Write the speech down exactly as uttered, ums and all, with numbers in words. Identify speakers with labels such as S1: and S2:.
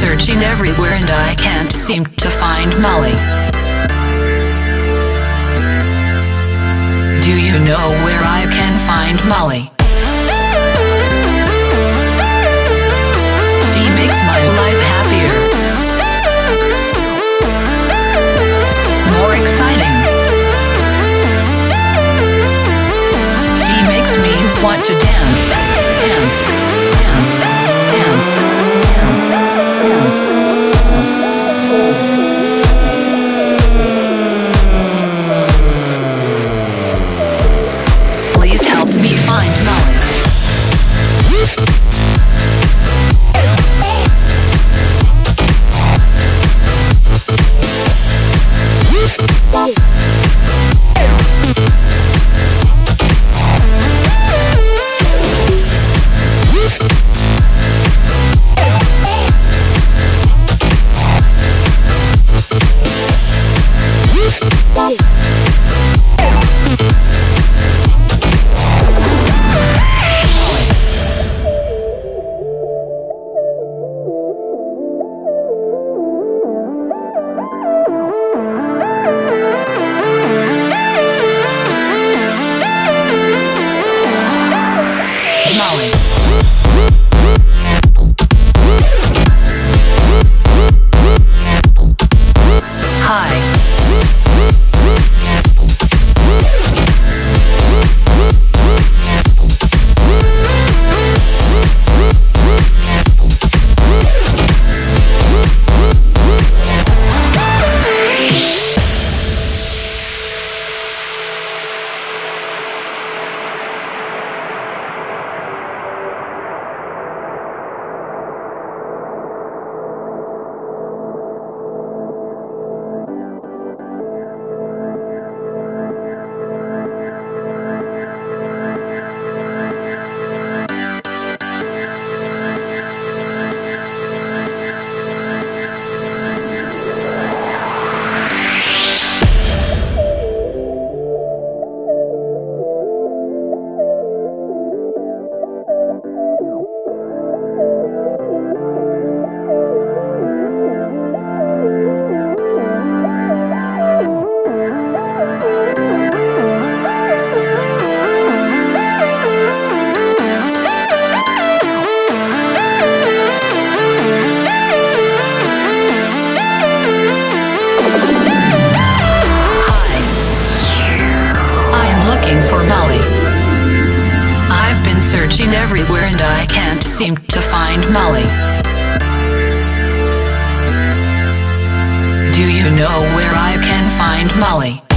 S1: searching everywhere and I can't seem to find Molly. Do you know where I can find Molly? She makes my life happier, more exciting. She makes me want to dance, dance, dance, dance, dance, dance. Please help me find Molly. Searching everywhere and I can't seem to find Molly. Do you know where I can find Molly?